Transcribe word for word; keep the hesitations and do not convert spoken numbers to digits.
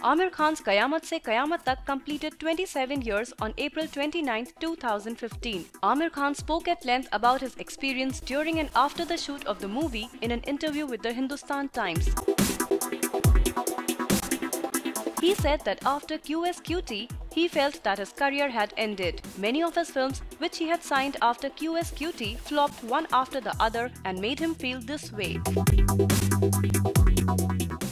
Aamir Khan's Qayamat Se Qayamat Tak completed twenty-seven years on April twenty-ninth, two thousand fifteen. Aamir Khan spoke at length about his experience during and after the shoot of the movie in an interview with the Hindustan Times. He said that after Q S Q T, he felt that his career had ended. Many of his films, which he had signed after Q S Q T, flopped one after the other and made him feel this way.